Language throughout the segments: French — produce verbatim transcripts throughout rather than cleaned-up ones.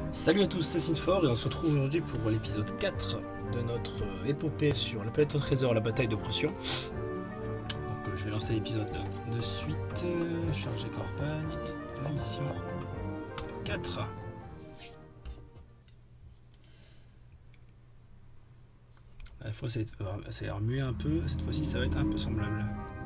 Salut à tous, c'est Sinfor et on se retrouve aujourd'hui pour l'épisode quatre de notre épopée sur la planète au trésor, la bataille de Procyon. Donc euh, je vais lancer l'épisode de suite, euh, charger campagne et la mission quatre. La fois ça a remué un peu, cette fois-ci ça va être un peu semblable.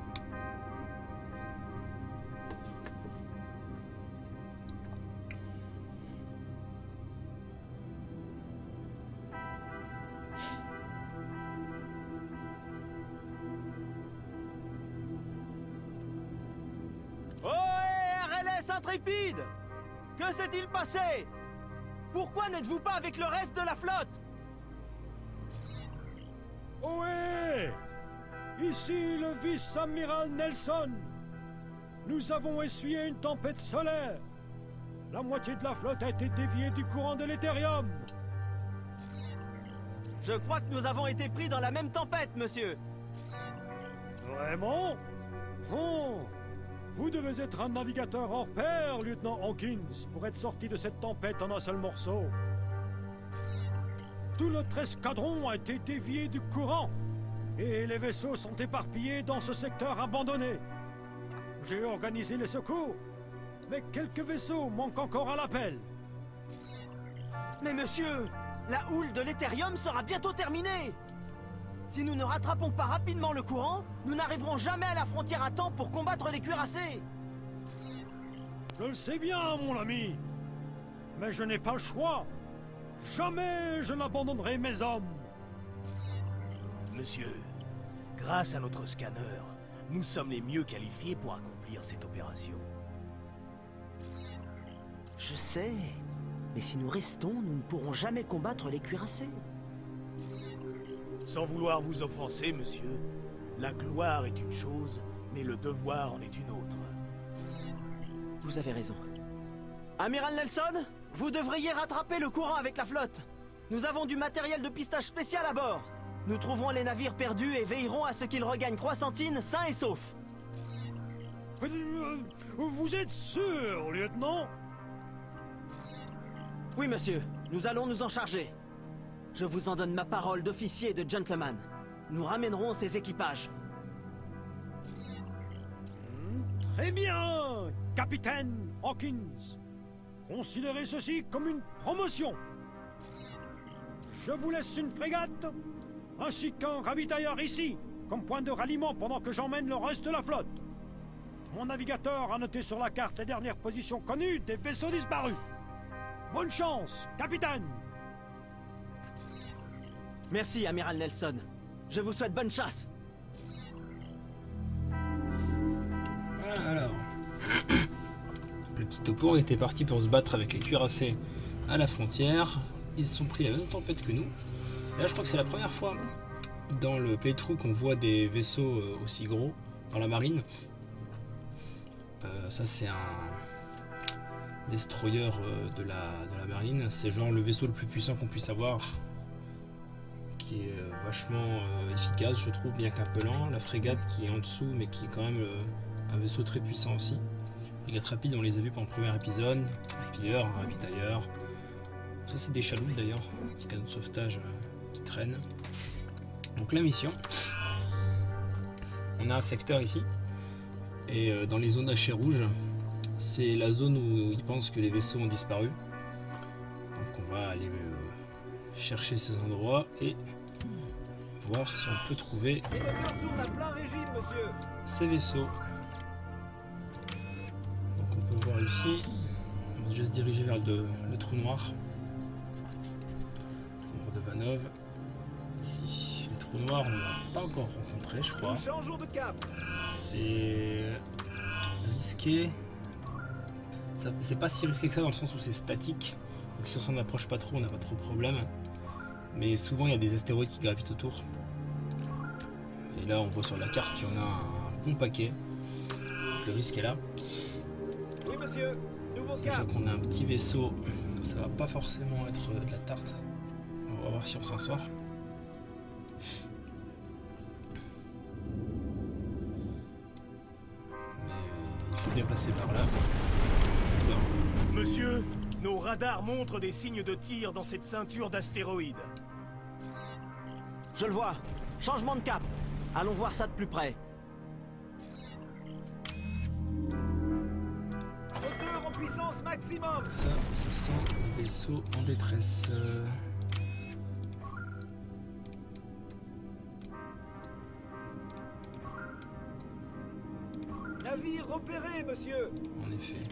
Intrépide! Que s'est-il passé? Pourquoi n'êtes-vous pas avec le reste de la flotte? Ohé! Ici le vice-amiral Nelson. Nous avons essuyé une tempête solaire. La moitié de la flotte a été déviée du courant de l'Éthérium. Je crois que nous avons été pris dans la même tempête, monsieur. Vraiment? Oh! Vous devez être un navigateur hors pair, lieutenant Hawkins, pour être sorti de cette tempête en un seul morceau. Tout notre escadron a été dévié du courant, et les vaisseaux sont éparpillés dans ce secteur abandonné. J'ai organisé les secours, mais quelques vaisseaux manquent encore à l'appel. Mais monsieur, la houle de l'Éthérium sera bientôt terminée. Si nous ne rattrapons pas rapidement le courant, nous n'arriverons jamais à la frontière à temps pour combattre les cuirassés. Je le sais bien, mon ami. Mais je n'ai pas le choix. Jamais je n'abandonnerai mes hommes. Monsieur, grâce à notre scanner, nous sommes les mieux qualifiés pour accomplir cette opération. Je sais, mais si nous restons, nous ne pourrons jamais combattre les cuirassés. Sans vouloir vous offenser, monsieur, la gloire est une chose, mais le devoir en est une autre. Vous avez raison. Amiral Nelson, vous devriez rattraper le courant avec la flotte. Nous avons du matériel de pistage spécial à bord. Nous trouverons les navires perdus et veillerons à ce qu'ils regagnent Croissantine sains et saufs. Vous êtes sûr, lieutenant? Oui, monsieur. Nous allons nous en charger. Je vous en donne ma parole d'officier et de gentleman. Nous ramènerons ces équipages. Très bien, capitaine Hawkins. Considérez ceci comme une promotion. Je vous laisse une frégate, ainsi qu'un ravitailleur ici, comme point de ralliement pendant que j'emmène le reste de la flotte. Mon navigateur a noté sur la carte les dernières positions connues des vaisseaux disparus. Bonne chance, capitaine. Merci, Amiral Nelson. Je vous souhaite bonne chasse. Voilà, alors. Le petit topo, on était parti pour se battre avec les cuirassés à la frontière. Ils se sont pris la même tempête que nous. Et là, je crois que c'est la première fois dans le playthrough qu'on voit des vaisseaux aussi gros dans la marine. Euh, ça, c'est un destroyer de la, de la marine. C'est genre le vaisseau le plus puissant qu'on puisse avoir, qui est vachement euh, efficace, je trouve, bien qu'un peu lent. La frégate qui est en dessous, mais qui est quand même euh, un vaisseau très puissant aussi. Frégate rapide, on les a vus pendant le premier épisode. Un pilleur, un ravitailleur. Ça, c'est des chaloupes d'ailleurs, petit canot de sauvetage euh, qui traîne. Donc, la mission. On a un secteur ici. Et euh, dans les zones hachées rouges, c'est la zone où ils pensent que les vaisseaux ont disparu. Donc, on va aller euh, chercher ces endroits et voir si on peut trouver ces vaisseaux. Donc on peut voir ici, on va déjà se diriger vers le, le trou noir. Trou noir de Vanov. Ici, le trou noir, on l'a pas encore rencontré, je crois. C'est risqué. C'est pas si risqué que ça dans le sens où c'est statique. Donc si on s'en approche pas trop, on n'a pas trop de problème. Mais souvent il y a des astéroïdes qui gravitent autour. Et là on voit sur la carte qu'il y en a un bon paquet. Donc le risque est là. Oui monsieur, nouveau cap. Sachant qu'on a un petit vaisseau, ça va pas forcément être de la tarte. On va voir si on s'en sort. Mais il faut bien passer par là. Monsieur, Nos radars montrent des signes de tir dans cette ceinture d'astéroïdes. Je le vois. Changement de cap. Allons voir ça de plus près. Moteur en puissance maximum. Ça, ça sent le vaisseau en détresse. Euh... Navire repéré, monsieur. En effet.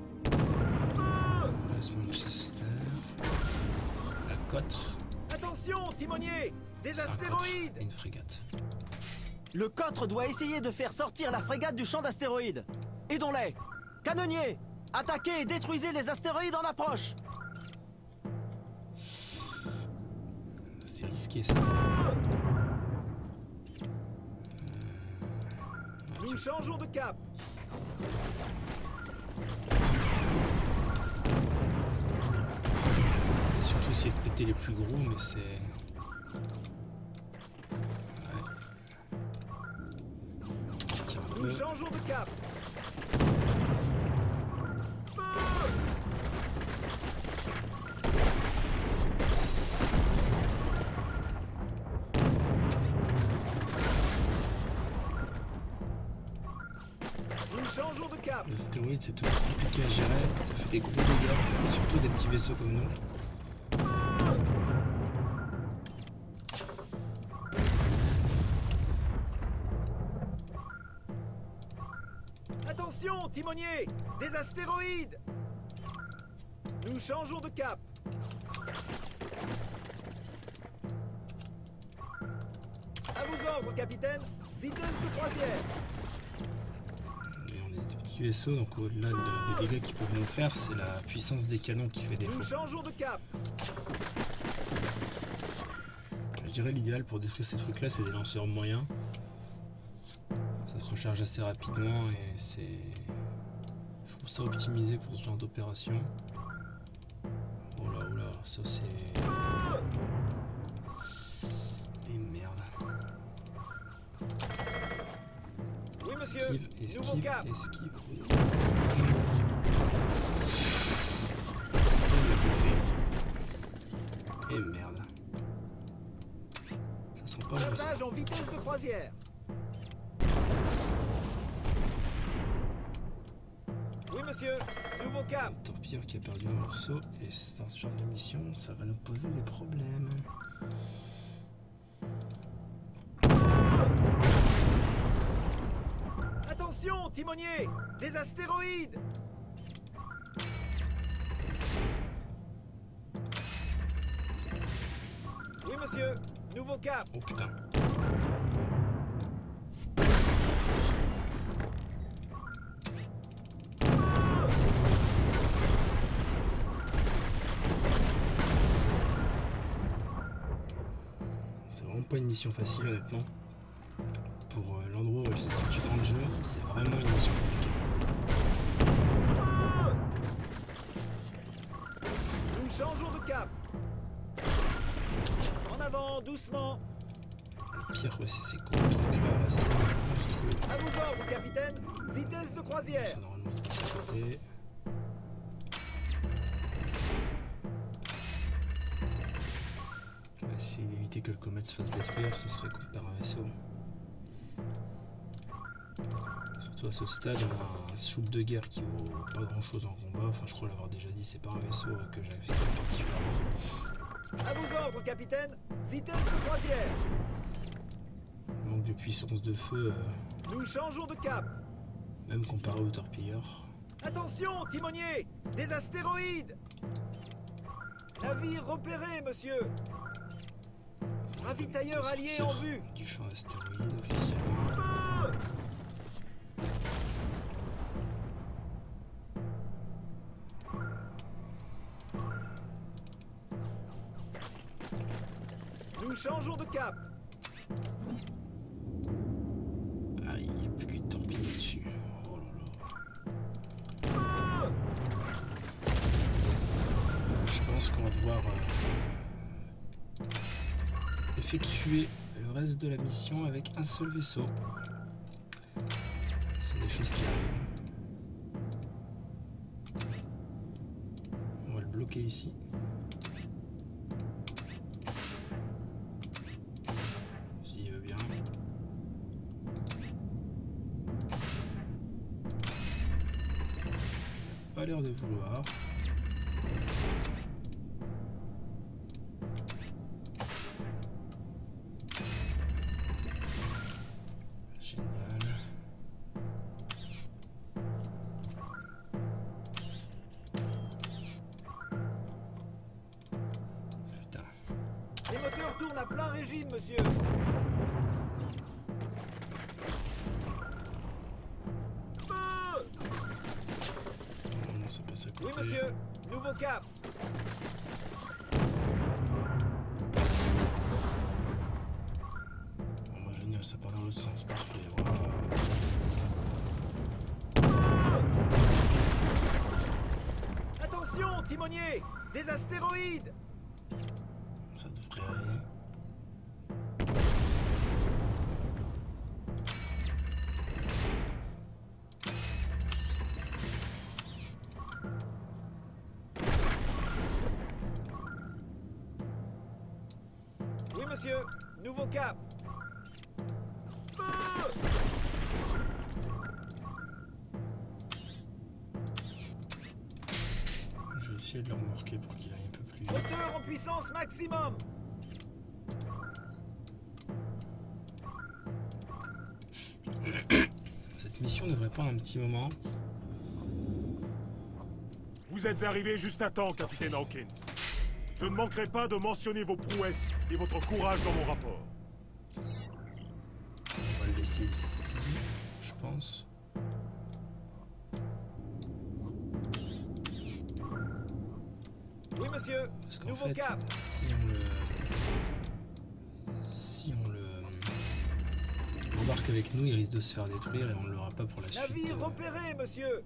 Manchester. La Cotre. Attention, timonier. Des C'est un astéroïdes. Cotre et une frégate. Le Cotre doit essayer de faire sortir la frégate du champ d'astéroïdes. Aidons-les. Canonniers, attaquez et détruisez les astéroïdes en approche. C'est risqué ça. Nous changeons de cap. Surtout essayer de péter les plus gros, mais c'est... Ouais. Tiens, un Nous peu. changeons de cap. Nous changeons de cap. Les astéroïdes, c'est toujours compliqué à gérer. Ça fait des gros dégâts, surtout des petits vaisseaux comme nous. Attention, timonier. Des astéroïdes. Nous changeons de cap. À vos ordres, capitaine. Vitesse de croisière. Et on est des petits vaisseaux, donc au-delà de- des dégâts qu'ils peuvent nous faire, c'est la puissance des canons qui fait défaut. Nous changeons de cap. Je dirais l'idéal pour détruire ces trucs là, c'est des lanceurs moyens. Ça se recharge assez rapidement et c'est... Je trouve ça optimisé pour ce genre d'opération. Oh là, oh là, ça c'est... Et merde. Oui, monsieur. Esquive, Nouveau esquive, cap. esquive. Ça, il l'a bouffé. Et merde. Ça sent pas bon. Passage en vitesse de croisière. Oui, monsieur. Nouveau cap. Un torpilleur qui a perdu un morceau, et dans ce genre de mission, ça va nous poser des problèmes. Attention, timonier. Des astéroïdes. Oui, monsieur. Nouveau cap. Oh putain. C'est vraiment pas une mission facile honnêtement. Pour euh, l'endroit où elle se situe dans le jeu, c'est vraiment une mission compliquée. Nous changeons de cap. En avant, doucement. Le pire, ouais, c'est ces gros trucs là, c'est monstrueux. À vos ordres, capitaine. Vitesse de croisière. Ça normalement de l'autre côté. Je vais essayer d'éviter que le comète se fasse détruire, ce serait cool par un vaisseau. Surtout à ce stade, on a un sloop de guerre qui vaut pas grand chose en combat. Enfin, je crois l'avoir déjà dit, c'est pas un vaisseau que j'avais particulièrement. À vos ordres, capitaine. Vitesse de croisière. Manque de puissance de feu, euh, Nous changeons de cap. même comparé au torpilleur. Attention, timonier. Des astéroïdes. Navire repéré, monsieur. Ravitailleur allié en vue. Du champ d'astéroïdes officiellement. Feu. Nous changeons de cap. Ah, il n'y a plus qu'une torpille dessus. Oh là là. Feu. Je pense qu'on va devoir euh, effectuer le reste de la mission avec un seul vaisseau. Ce sont des choses qui arrivent. On va le bloquer bloqué ici. S'il veut bien. Pas l'air de vouloir. Les moteurs tournent à plein régime, monsieur. Feu! Non, ça passe à côté. Oui, monsieur. Nouveau cap. Bon, bah, génial, ça part dans l'autre sens. Parfait. Voilà. Attention, timonier! Des astéroïdes! Ça devrait aller. Oui, monsieur. Nouveau cap. Feu! Je vais essayer de le remorquer pour qu'il aille un peu plus vite. Moteur en puissance maximum. Cette mission devrait prendre un petit moment. Vous êtes arrivé juste à temps, capitaine Hawkins. Je ne manquerai pas de mentionner vos prouesses et votre courage dans mon rapport. On va le laisser ici, je pense. Oui, monsieur. Parce qu'en Nouveau fait, cap. si on le... Si on le... embarque avec nous, il risque de se faire détruire et on ne l'aura pas pour la suite. Navire euh, repéré, monsieur.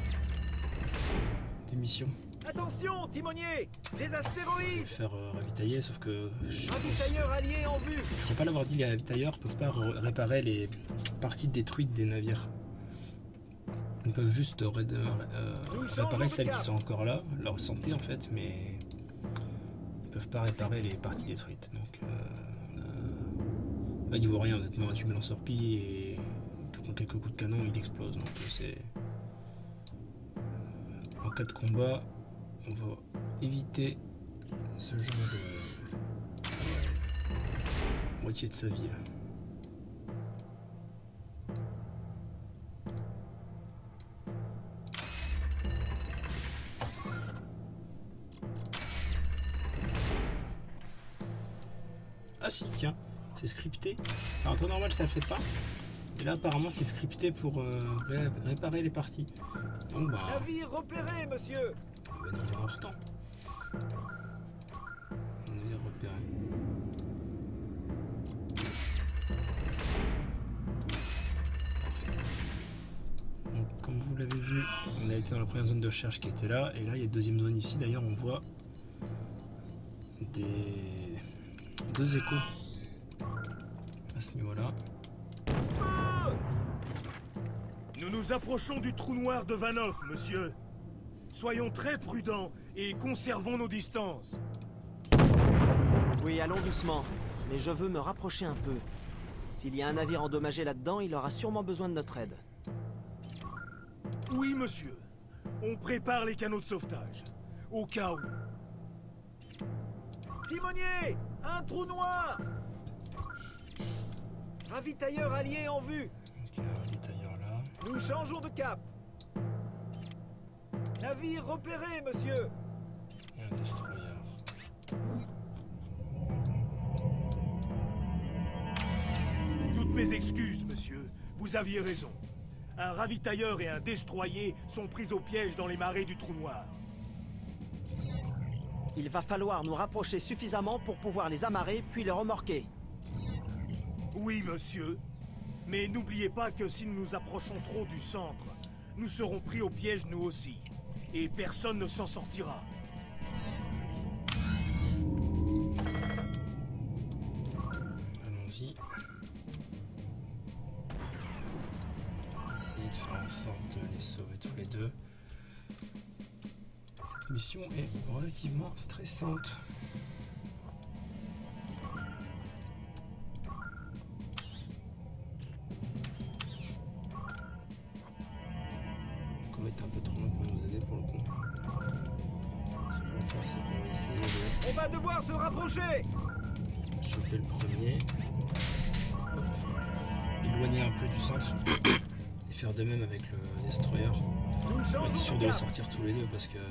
des missions. Attention, timonier. Des Je vais astéroïdes. faire euh, ravitailler, sauf que je Ravitailleur allié en vue. je crois pas l'avoir dit, les ravitailleurs peuvent pas re- réparer les parties détruites des navires. Ils peuvent juste ré- euh, Nous changeons réparer de celles qui cap. sont encore là, leur santé en fait, mais ils peuvent pas réparer les parties détruites. Donc, euh, euh, là, il vaut rien honnêtement. Tu mets le lance-torpille et en quelques coups de canon, il explose. Donc, euh, c'est en cas de combat, on va éviter ce genre de moitié de sa vie là. Ah si, tiens, c'est scripté. Alors, en temps normal, ça le fait pas. Et là, apparemment, c'est scripté pour euh, ré- réparer les parties. Bon bah, Navire repéré, monsieur. on va nous avoir temps. On est repéré. Donc, comme vous l'avez vu, on a été dans la première zone de recherche qui était là. Et là, il y a une deuxième zone ici. D'ailleurs, on voit des deux échos à ce niveau-là. Nous nous approchons du trou noir de Vanoff, monsieur. Soyons très prudents et conservons nos distances. Oui, allons doucement. Mais je veux me rapprocher un peu. S'il y a un navire endommagé là-dedans, il aura sûrement besoin de notre aide. Oui, monsieur. On prépare les canaux de sauvetage. Au cas où. Timonier. Un trou noir. Ravitailleur allié en vue. Donc, il y a un ravitailleur là. Nous changeons de cap. Navire repéré, monsieur. Et un destroyer. Toutes mes excuses, monsieur. Vous aviez raison. Un ravitailleur et un destroyer sont pris au piège dans les marées du trou noir. Il va falloir nous rapprocher suffisamment pour pouvoir les amarrer puis les remorquer. Oui, monsieur. Mais n'oubliez pas que si nous nous approchons trop du centre, nous serons pris au piège nous aussi. Et personne ne s'en sortira. Allons-y. Essayer de faire en sorte de les sauver tous les deux. Cette mission est relativement stressante. Comet est un peu trop long pour nous aider pour le coup. Ce qu'on va faire, c'est qu'on va essayer On va devoir se rapprocher. de choper le premier. Hop. Éloigner un peu du centre. Et faire de même avec le destroyer. Nous Pour être changeons sûr de de les cap. sortir tous les deux parce que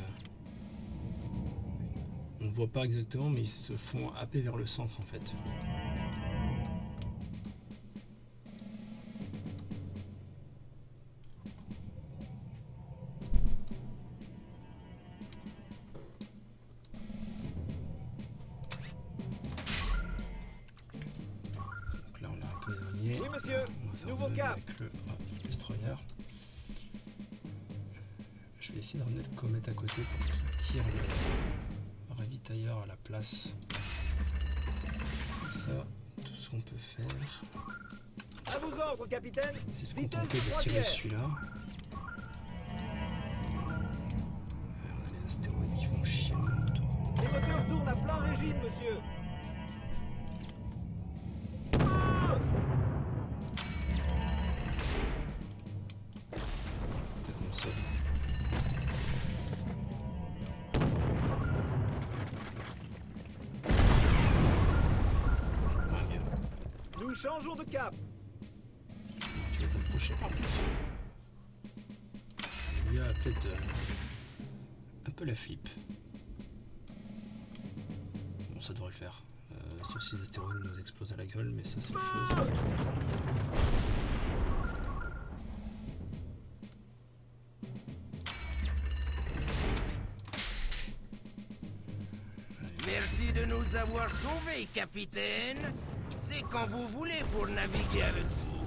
on ne voit pas exactement, mais ils se font happer vers le centre en fait. Donc là on l'a un peu éloigné. Oui, monsieur. On va faire Nouveau de même cap. avec le hop, destroyer. Je vais essayer de ramener le comète à côté pour qu'il tire le ravitailleur à la place. Comme ça, tout ce qu'on peut faire, À vos ordres, capitaine. c'est se Vitesse contenter de tirer croisière. celui-là. On a les astéroïdes qui vont chier autour. Les moteurs tournent à plein régime, monsieur. C'est comme ça. Ah, bien. Nous changeons de cap. Tu vas t'approcher par contre. Lui a peut-être euh, un peu la flip. Bon, ça devrait le faire. Euh, sauf si les astéroïdes nous explosent à la gueule, mais ça c'est autre chose. Merci de nous avoir sauvés, capitaine. C'est quand vous voulez pour naviguer avec vous.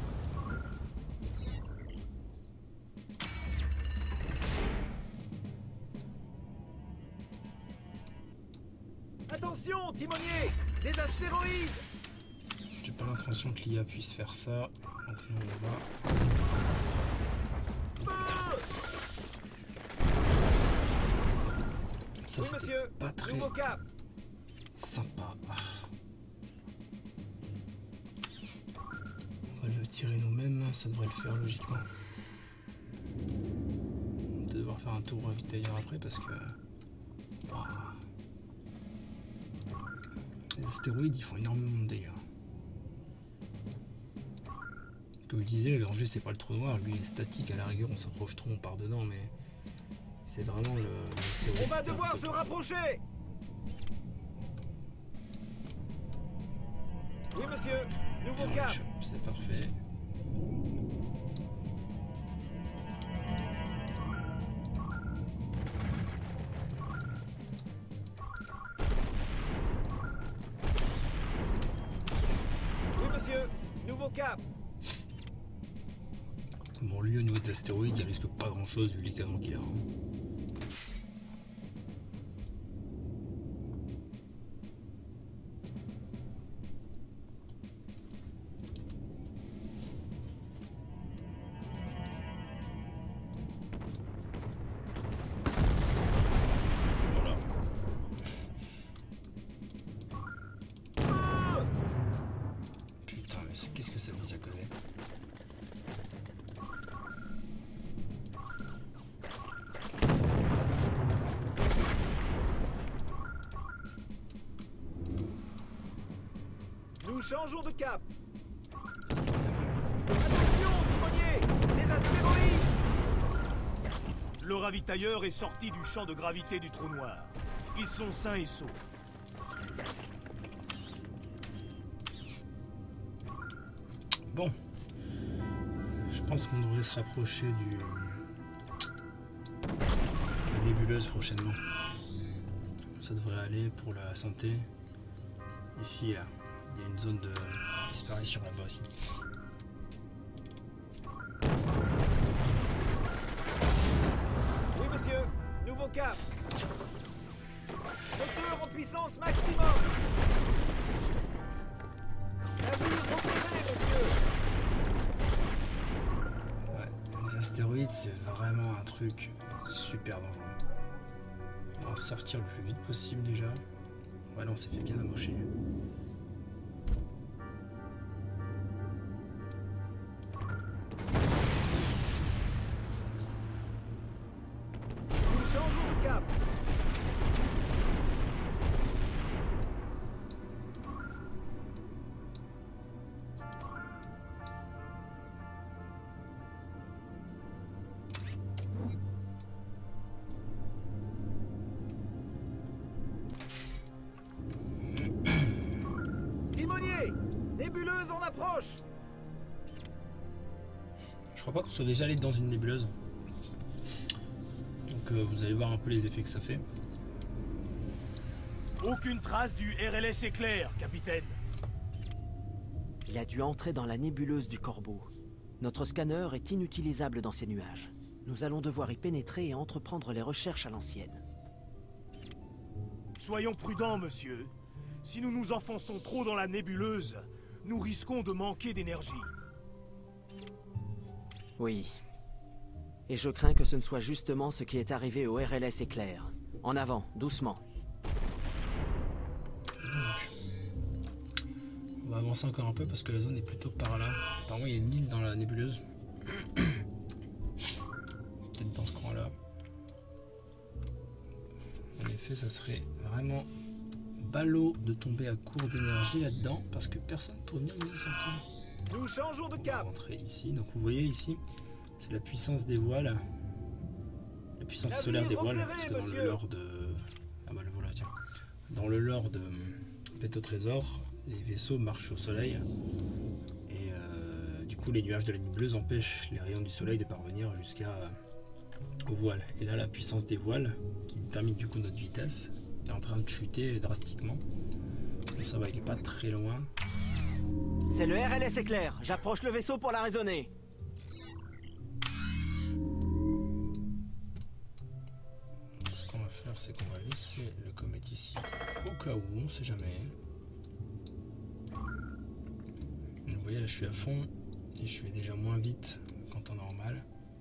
Attention, timonier. Des astéroïdes. J'ai pas l'intention que l'I A puisse faire ça. Donc nous on va. Ça, Oui, c'était monsieur. pas très Nouveau cap. sympa. Ah. On va le tirer nous-mêmes, ça devrait le faire logiquement. On va devoir faire un tour ravitailleur après parce que. Ah. Les astéroïdes ils font énormément de dégâts. Comme je disais, le danger c'est pas le trou noir, lui il est statique, à la rigueur on s'approche trop, on part dedans, mais c'est vraiment le. l'astéroïde On va qui perd devoir le se truc. rapprocher. Oui, monsieur. Et Nouveau on le cap. chope, c'est parfait. Oui, monsieur. Nouveau cap. Bon, lui au niveau de l'astéroïde, il risque pas grand chose vu les canons qu'il a. Voilà. Putain, mais c'est- qu'est-ce que ça veut dire que c'est? Nous changeons de cap. Attention, timonier. Des astéroïdes. Le ravitailleur est sorti du champ de gravité du trou noir. Ils sont sains et saufs. Bon. Je pense qu'on devrait se rapprocher du... la nébuleuse prochainement. Ça devrait aller pour la santé. Ici, là. Il y a une zone de disparition là-bas aussi. Oui, monsieur. Nouveau cap. Moteur en puissance maximum. Navire repéré, monsieur. Ouais, les astéroïdes, c'est vraiment un truc super dangereux. On va sortir le plus vite possible déjà. Voilà, on s'est fait bien amocher. Nous changeons de cap. Timonier, nébuleuse en approche. Je crois pas qu'on soit déjà allé dans une nébuleuse. Donc euh, vous allez voir un peu les effets que ça fait. Aucune trace du R L S éclair, capitaine. Il a dû entrer dans la nébuleuse du Corbeau. Notre scanner est inutilisable dans ces nuages. Nous allons devoir y pénétrer et entreprendre les recherches à l'ancienne. Soyons prudents, monsieur. Si nous nous enfonçons trop dans la nébuleuse, nous risquons de manquer d'énergie. Oui. Et je crains que ce ne soit justement ce qui est arrivé au R L S éclair. En avant, doucement. On va avancer encore un peu parce que la zone est plutôt par là. Apparemment il y a une île dans la nébuleuse. Peut-être dans ce coin-là. En effet, ça serait vraiment ballot de tomber à court d'énergie là-dedans parce que personne pour venir nous sortir. Nous changeons de On va cap. rentrer ici. Donc vous voyez ici, c'est la puissance des voiles. La puissance Navire solaire des voiles. repéré, Parce que dans monsieur. le lore de... Ah bah le voilà, tiens. Dans le lore de Bête au trésor, les vaisseaux marchent au soleil. Et euh, du coup les nuages de la nébuleuse empêchent les rayons du soleil de parvenir jusqu'à aux voiles. Et là la puissance des voiles, qui détermine du coup notre vitesse, est en train de chuter drastiquement. Bon, ça va, il est pas très loin. C'est le R L S éclair. J'approche le vaisseau pour la raisonner. Ce qu'on va faire, c'est qu'on va laisser le comète ici au cas où, on sait jamais. Vous voyez là je suis à fond et je vais déjà moins vite qu'en temps normal.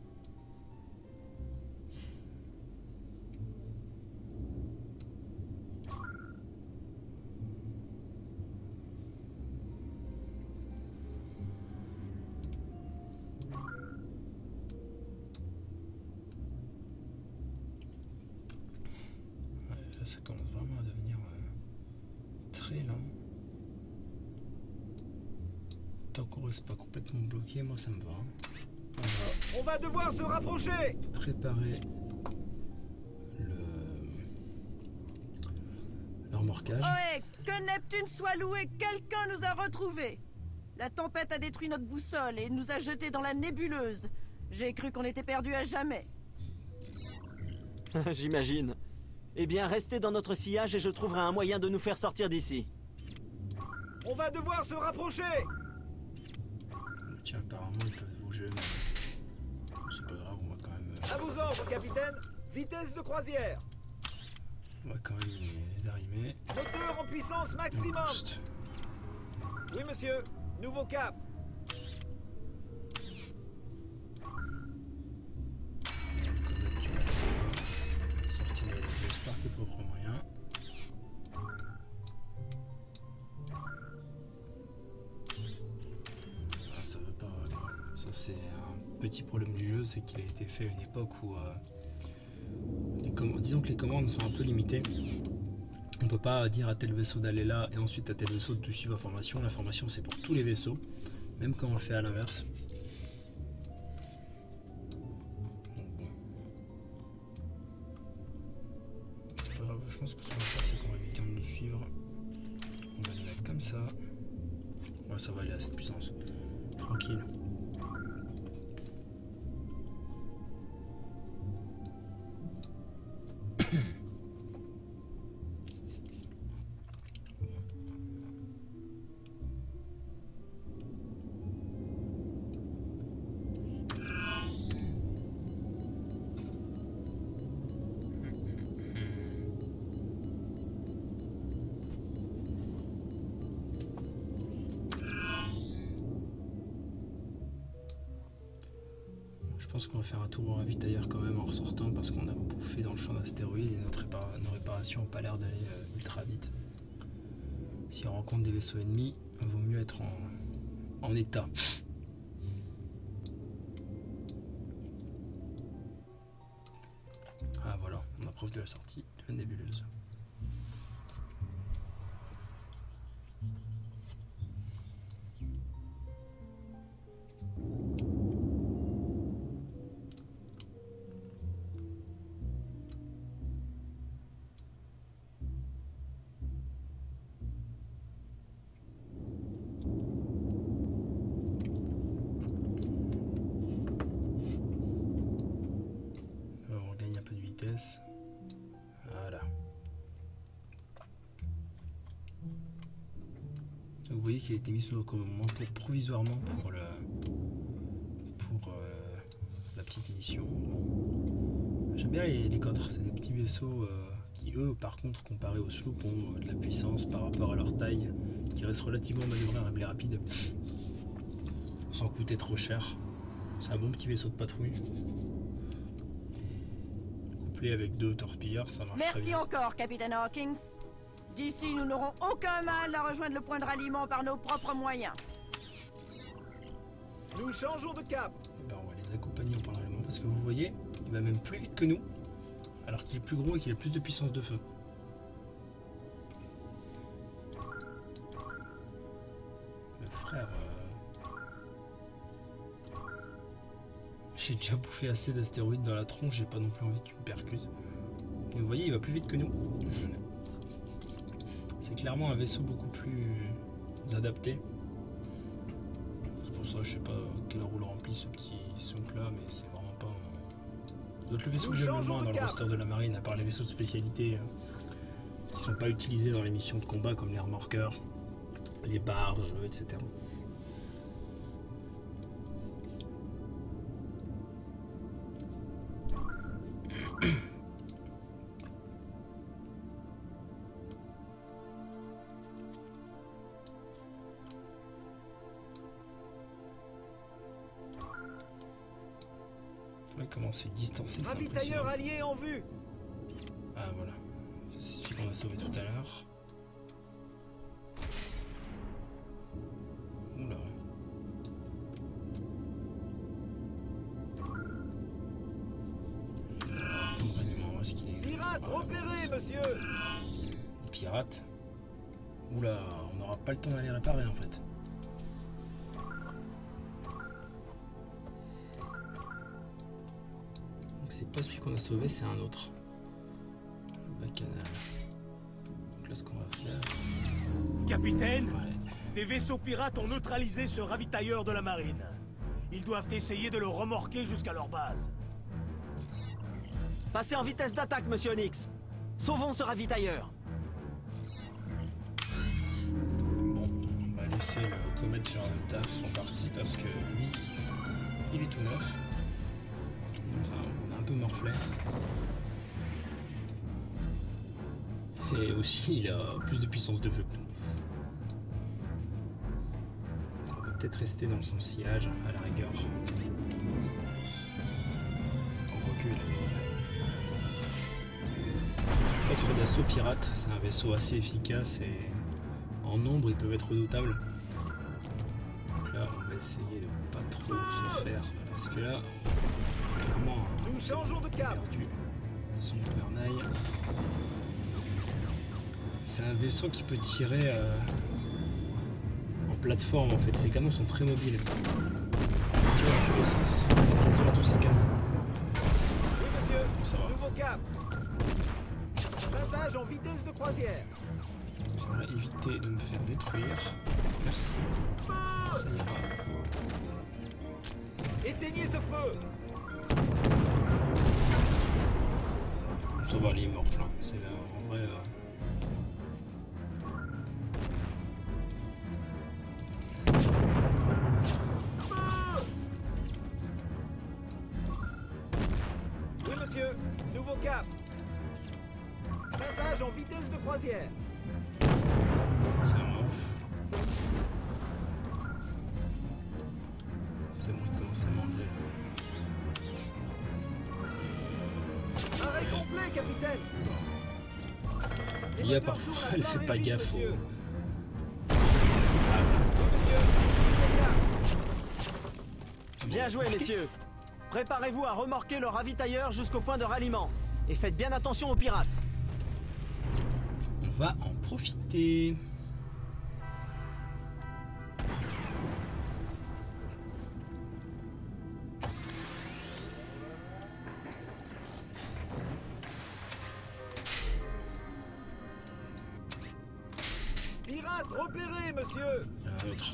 Ouais, là ça commence vraiment à devenir euh, très lent. Tant qu'on reste pas complètement bloqué, moi ça me va. On va On va devoir se rapprocher. préparer le, le remorquage. Ohé, que Neptune soit loué, quelqu'un nous a retrouvés. La tempête a détruit notre boussole et nous a jetés dans la nébuleuse. J'ai cru qu'on était perdus à jamais. J'imagine. Eh bien, restez dans notre sillage et je trouverai un moyen de nous faire sortir d'ici. On va devoir se rapprocher. Tiens, apparemment ils peuvent bouger, mais bon, c'est pas grave, on va quand même, euh, À vos ordres, capitaine. Vitesse de croisière. on va quand même les, les arrimer. Moteur en puissance On maximum. booste. Oui, monsieur. Nouveau cap. Comme d'habitude, on va sortir le j'espère que propre moyen. Ah, ça veut pas. Non. Ça c'est un petit problème du jeu, c'est qu'il a été fait à une époque où euh, les comm- disons que les commandes sont un peu limitées. On peut pas dire à tel vaisseau d'aller là et ensuite à tel vaisseau de suivre la formation. La formation c'est pour tous les vaisseaux, même quand on le fait à l'inverse. Donc, bon. C'est pas grave, je pense que ce qu'on va faire c'est qu'on va éviter de nous suivre. On va les mettre comme ça. Ouais, ça va aller à cette puissance. Tranquille. pense qu'on va faire un tour au ravitailleur quand même en ressortant parce qu'on a bouffé dans le champ d'astéroïdes et notre répar nos réparations n'ont pas l'air d'aller euh, ultra vite. Si on rencontre des vaisseaux ennemis, il vaut mieux être en, en état. Ah voilà, on approche de la sortie de la nébuleuse. Voilà. Vous voyez qu'il a été mis sous commandement pour provisoirement pour le pour euh, la petite mission. Bon. J'aime bien les, les cotres, c'est des petits vaisseaux euh, qui eux par contre comparés aux sloops ont euh, de la puissance par rapport à leur taille, qui restent relativement manœuvrables et rapides sans coûter trop cher. C'est un bon petit vaisseau de patrouille. Avec deux torpilleurs, ça marche. Merci encore, capitaine Hawkins. D'ici, nous n'aurons aucun mal à rejoindre le point de ralliement par nos propres moyens. Nous changeons de cap. Ben, on va les accompagner par ralliement parce que vous voyez, il va même plus vite que nous, alors qu'il est plus gros et qu'il a plus de puissance de feu. Le frère... Euh... J'ai déjà bouffé assez d'astéroïdes dans la tronche, j'ai pas non plus envie que tu me percutes. Et vous voyez, il va plus vite que nous. C'est clairement un vaisseau beaucoup plus adapté. C'est pour ça, je sais pas quel rôle remplit ce petit souk là, mais c'est vraiment pas... Un... D'autres le vaisseau que j'aime le moins dans le roster de la marine, à part les vaisseaux de spécialité euh, qui sont pas utilisés dans les missions de combat comme les remorqueurs, les barges, et cetera. Comment se distancer. Ravitailleur allié en vue. Ah voilà, c'est celui qu'on a sauvé tout à l'heure. Oula. Où est-ce qu'il est? Pirate repéré, monsieur. Pirate. Oula, on n'aura pas le temps d'aller réparer en fait. C'est pas celui qu'on a sauvé, c'est un autre. Bacchanal. Donc là, ce qu'on va faire... Capitaine, ouais. Des vaisseaux pirates ont neutralisé ce ravitailleur de la marine. Ils doivent essayer de le remorquer jusqu'à leur base. Passez en vitesse d'attaque, monsieur Onyx. Sauvons ce ravitailleur. Bon, on va laisser le comète faire le taf en partie parce que lui, il est tout neuf. Un peu morflé. Et aussi il a plus de puissance de feu. On va peut-être rester dans son sillage à la rigueur. On recule. Cotre d'assaut pirate, c'est un vaisseau assez efficace et en nombre ils peuvent être redoutables. Donc là on va essayer de pas trop se faire parce que là clairement, nous changeons de cap. Perdu son gouvernail. C'est un vaisseau qui peut tirer euh, en plateforme en fait. Ses canons sont très mobiles. Il tire dans tous les sens. Quasiment tous ses canons. Oui monsieur, ça va. Nouveau cap. Passage en vitesse de croisière. J'aimerais éviter de me faire détruire. Merci. Ça ira. Éteignez ce feu. Ça va, il est mort plein. C'est en vrai. Euh... Oui monsieur, nouveau cap. Passage en vitesse de croisière. C'est un ouf. C'est bon, il commence à manger là. Désolé, capitaine. Il y a parfois, elle fait pas gaffe au... Bien joué, messieurs. Préparez-vous à remorquer le ravitailleur jusqu'au point de ralliement. Et faites bien attention aux pirates. On va en profiter. Pirate repéré, monsieur. Il y en a un autre.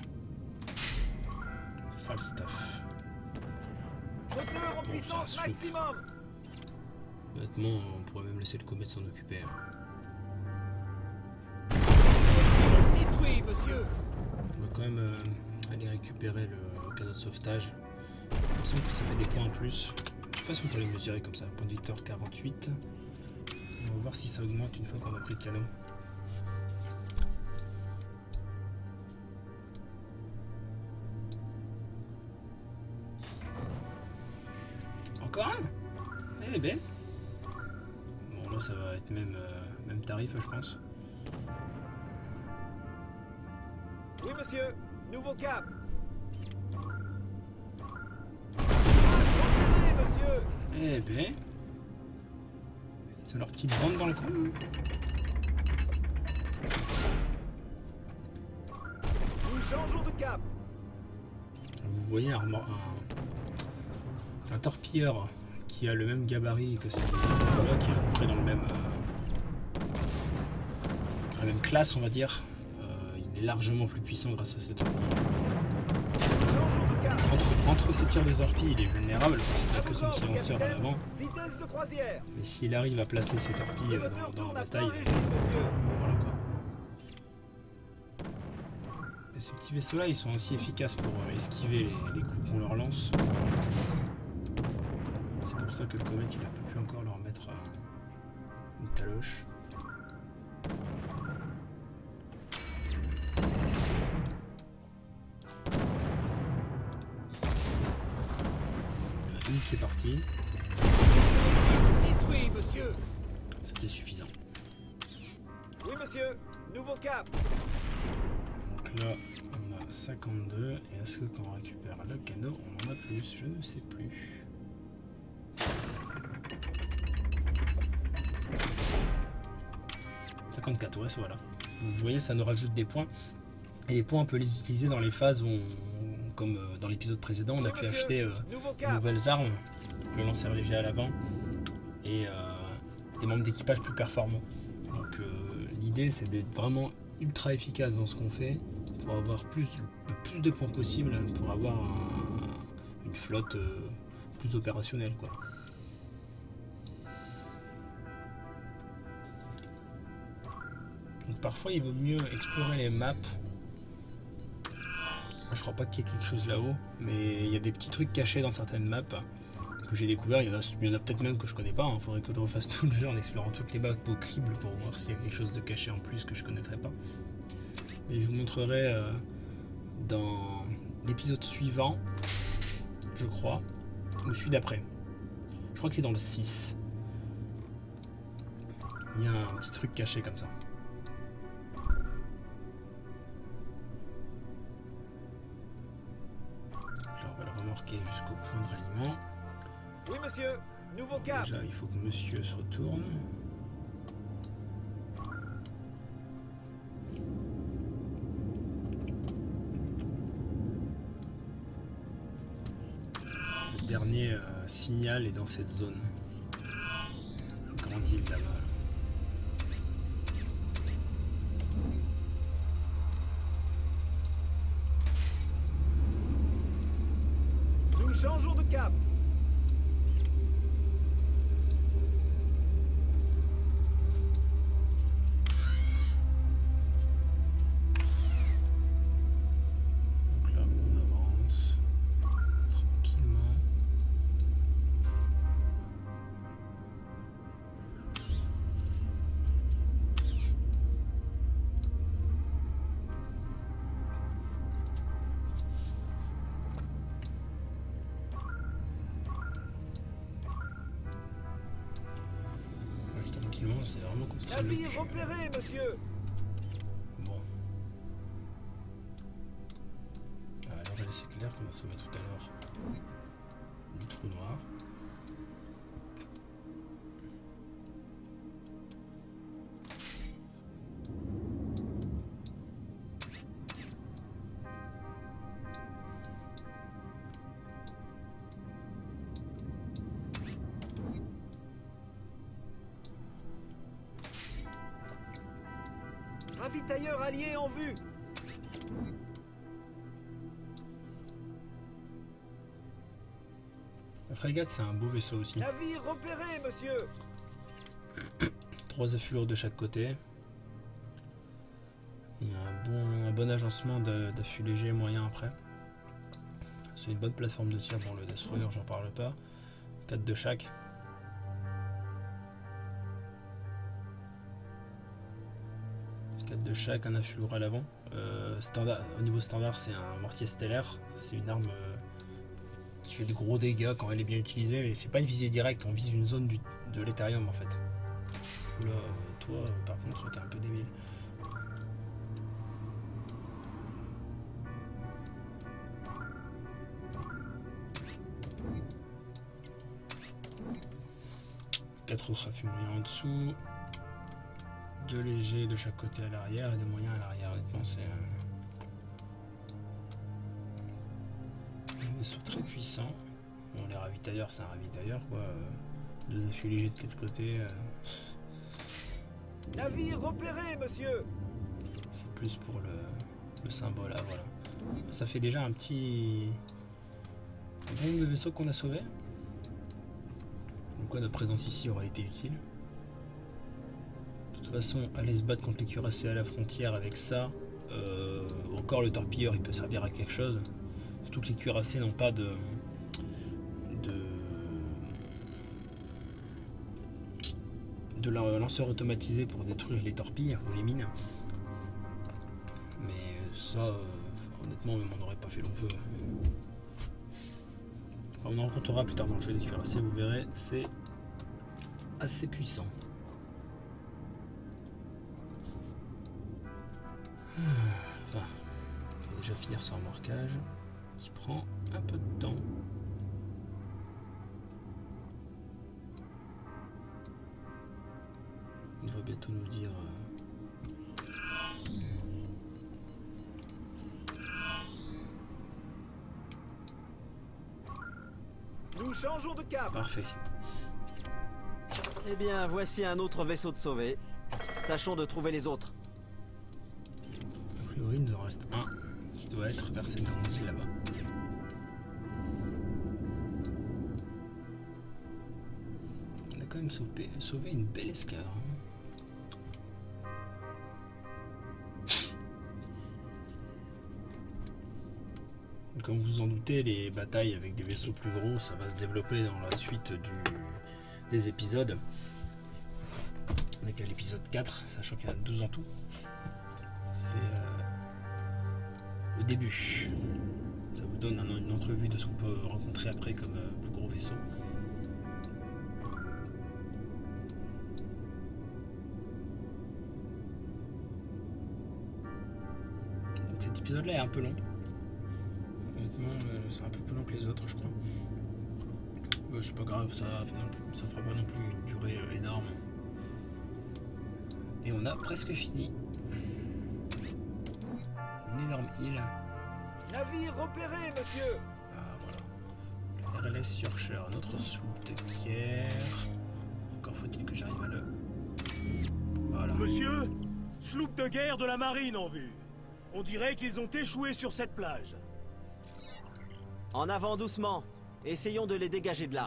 Falstaff. Moteur en Bon, puissance ça, maximum. Honnêtement, on pourrait même laisser le comète s'en occuper. Hein. Détruit, monsieur. On va quand même euh, aller récupérer le, le cadeau de sauvetage. Il me semble que ça fait des points en plus. Je sais pas si on peut les mesurer comme ça. Point de victoire quarante-huit. On va voir si ça augmente une fois qu'on a pris le canot. Encore un? Elle est belle. Bon là ça va être même, euh, même tarif je pense. Oui, monsieur. Nouveau cap. Repéré, monsieur. Eh ben. C'est leur petite bande dans le coin. Nous changeons de cap. Vous voyez un, un, un torpilleur qui a le même gabarit que celui là, qui est à peu près dans le même, euh, la même classe on va dire. Euh, il est largement plus puissant grâce à cette torpille. Changeons de cap. Entre, entre ces tirs de torpille, il est vulnérable parce qu'il a que son Ordre, silenceur en capitaine. avant. Vitesse de croisière. Mais s'il arrive à placer ses torpilles Le euh, moteur dans, dans la tourne à plein bataille, régime, monsieur. voilà quoi. Et ces petits vaisseaux là ils sont aussi efficaces pour euh, esquiver les, les coups qu'on leur lance. C'est pour ça que le comète il a pas pu encore leur mettre euh, une taloche. Il y en a une qui est partie, Détruit, monsieur. c'était suffisant. Oui, monsieur. Nouveau cap. Donc là on a cinquante-deux et est-ce que quand on récupère le canot on en a plus? Je ne sais plus. cinquante-quatre, ouais, voilà. Vous voyez, ça nous rajoute des points. Et les points, on peut les utiliser dans les phases où, on, comme euh, dans l'épisode précédent, on a Oui, pu monsieur. acheter euh, Nouveau de cap. nouvelles armes, le lanceur léger à l'avant et euh, des membres d'équipage plus performants. Donc euh, l'idée, c'est d'être vraiment ultra efficace dans ce qu'on fait pour avoir plus, le plus de points possible pour avoir un- une flotte euh, plus opérationnelle, quoi. Donc parfois il vaut mieux explorer les maps. Je crois pas qu'il y ait quelque chose là-haut, mais il y a des petits trucs cachés dans certaines maps que j'ai découvert. Il y en a, il y en a peut-être même que je connais pas. Il faudrait que je refasse tout le jeu en explorant toutes les maps au crible pour voir s'il y a quelque chose de caché en plus que je connaîtrais pas. Et je vous montrerai euh, dans l'épisode suivant, je crois, ou celui d'après. Je crois que c'est dans le six. Il y a un petit truc caché comme ça. Là, on va le remorquer jusqu'au point de ralliement. Oui, monsieur. Nouveau cap. Déjà, il faut que monsieur se retourne. Le dernier euh, signal est dans cette zone. Grande île là-bas. Nous changeons de cap. Donc là, on avance tranquillement. c'est vraiment comme ça. Navire repéré, monsieur. Bon. Ah, alors là, c'est clair qu'on a sauvé tout à l'heure du trou noir. Ravitailleur allié en vue. La frégate, c'est un beau vaisseau aussi. Navire repéré, monsieur. Trois affûts lourds de chaque côté. Il y a un bon, un bon agencement d'affûts légers et moyens après. C'est une bonne plateforme de tir. Bon, le destroyer, j'en parle pas. quatre de chaque. quatre de chaque, un affût lourd à l'avant. Euh, standard, au niveau standard, c'est un mortier stellaire. C'est une arme euh, qui fait de gros dégâts quand elle est bien utilisée, mais c'est pas une visée directe, on vise une zone du, de l'éthérium en fait. Là, toi, par contre, t'es un peu débile. Quatre autres affûts moyens en dessous. Deux légers de chaque côté à l'arrière et des moyens à l'arrière. Honnêtement, c'est un vaisseau très puissant. Bon, les ravitailleurs, c'est un ravitailleur quoi. Deux affûts légers de quatre côtés. Euh... Navire repéré, monsieur. C'est plus pour le, le symbole. Ah voilà. Ça fait déjà un petit bon nombre de vaisseaux qu'on a sauvé. Donc quoi, notre présence ici aurait été utile. De toute façon, aller se battre contre les cuirassés à la frontière avec ça, euh, encore le torpilleur il peut servir à quelque chose. Surtout que les cuirassés n'ont pas de, de, de lanceur automatisé pour détruire les torpilles ou les mines. Mais ça, euh, honnêtement, même on n'aurait pas fait long feu. On en rencontrera plus tard dans le jeu des cuirassés, vous verrez, c'est assez puissant. Enfin, on va déjà finir ce remorquage qui prend un peu de temps. Il va bientôt nous dire. Euh... Nous changeons de cap. Parfait. Eh bien, voici un autre vaisseau de sauvé. Tâchons de trouver les autres. A priori, il nous en reste un qui doit être vers cette grande île là-bas. On a quand même sauvé, sauvé une belle escadre. Comme vous en doutez, les batailles avec des vaisseaux plus gros, ça va se développer dans la suite du, des épisodes. On est qu'à l'épisode quatre, sachant qu'il y en a douze en tout. C'est euh, le début. Ça vous donne un, une entrevue de ce qu'on peut rencontrer après comme euh, plus gros vaisseau. Donc cet épisode-là est un peu long. C'est un peu plus long que les autres, je crois. Euh, c'est pas grave, ça, ça fera pas non plus une durée euh, énorme. Et on a presque fini. Une énorme île. Navire repéré, monsieur. Ah voilà. Le R L S Yorkshire, notre soupe de guerre. Encore faut-il que j'arrive à le. Voilà. Monsieur, sloop de guerre de la marine en vue. On dirait qu'ils ont échoué sur cette plage. En avant doucement. Essayons de les dégager de là.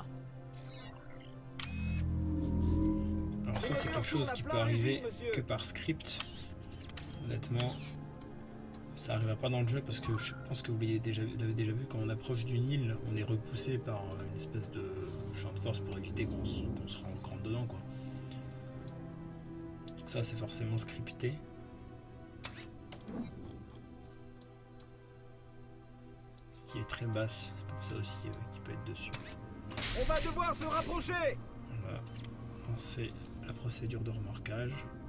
Alors ça c'est quelque chose qui peut arriver que par script. Honnêtement, ça n'arrivera pas dans le jeu parce que je pense que vous l'avez déjà, déjà vu, quand on approche d'une île, on est repoussé par une espèce de champ de force pour éviter qu'on se, qu'on se rentre dedans quoi. Donc ça c'est forcément scripté. Qui est très basse, c'est pour ça aussi euh, qu'il peut être dessus. On va devoir se rapprocher. On va lancer la procédure de remorquage.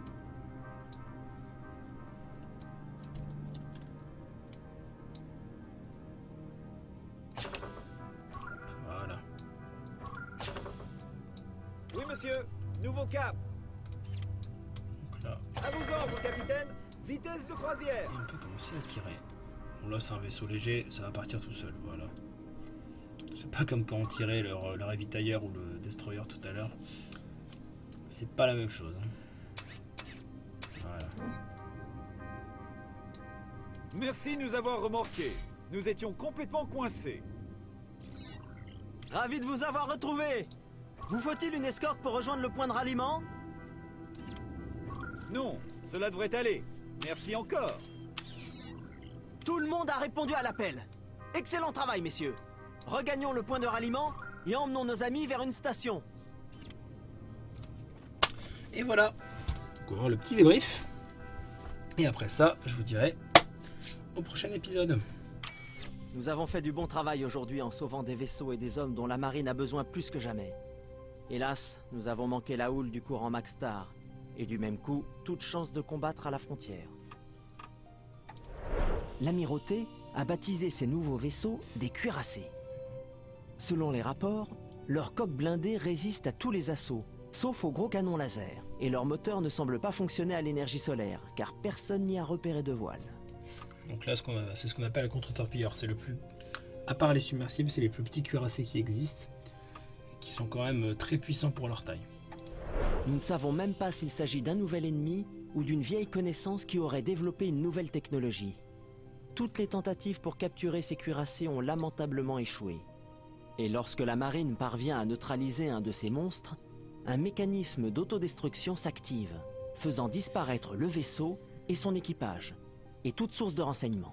Voilà. Oui, monsieur. Nouveau cap. Donc là, À vos ordres, capitaine. Vitesse de croisière. on peut commencer à tirer. Bon là c'est un vaisseau léger, ça va partir tout seul, voilà. C'est pas comme quand on tirait le, le ravitailleur ou le destroyer tout à l'heure. C'est pas la même chose. hein. Voilà. Merci de nous avoir remorqués. Nous étions complètement coincés. Ravi de vous avoir retrouvé. Vous faut-il une escorte pour rejoindre le point de ralliement? Non, cela devrait aller. Merci encore. Tout le monde a répondu à l'appel. Excellent travail, messieurs. Regagnons le point de ralliement et emmenons nos amis vers une station. Et voilà. Donc on va voir le petit débrief. Et après ça, je vous dirai au prochain épisode. Nous avons fait du bon travail aujourd'hui en sauvant des vaisseaux et des hommes dont la marine a besoin plus que jamais. Hélas, nous avons manqué la houle du courant Maxstar, et du même coup, toute chance de combattre à la frontière. L'amirauté a baptisé ces nouveaux vaisseaux des cuirassés. Selon les rapports, leurs coques blindées résistent à tous les assauts, sauf aux gros canons laser, et leur moteur ne semble pas fonctionner à l'énergie solaire, car personne n'y a repéré de voile. Donc là, c'est ce qu'on appelle un contre-torpilleur. C'est le plus, à part les submersibles, c'est les plus petits cuirassés qui existent, qui sont quand même très puissants pour leur taille. Nous ne savons même pas s'il s'agit d'un nouvel ennemi ou d'une vieille connaissance qui aurait développé une nouvelle technologie. Toutes les tentatives pour capturer ces cuirassés ont lamentablement échoué. Et lorsque la marine parvient à neutraliser un de ces monstres, un mécanisme d'autodestruction s'active, faisant disparaître le vaisseau et son équipage, et toute source de renseignement.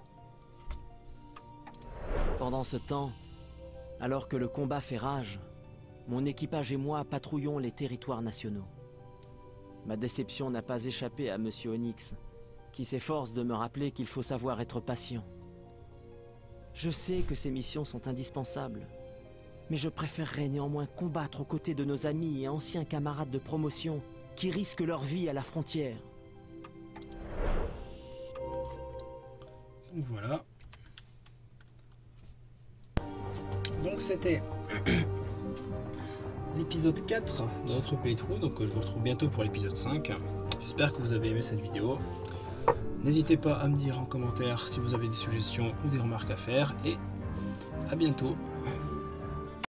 Pendant ce temps, alors que le combat fait rage, mon équipage et moi patrouillons les territoires nationaux. Ma déception n'a pas échappé à Monsieur Onyx, qui s'efforce de me rappeler qu'il faut savoir être patient. Je sais que ces missions sont indispensables, mais je préférerais néanmoins combattre aux côtés de nos amis et anciens camarades de promotion qui risquent leur vie à la frontière. Donc voilà. Donc c'était l'épisode quatre de notre playthrough. Donc je vous retrouve bientôt pour l'épisode cinq. J'espère que vous avez aimé cette vidéo. N'hésitez pas à me dire en commentaire si vous avez des suggestions ou des remarques à faire. Et à bientôt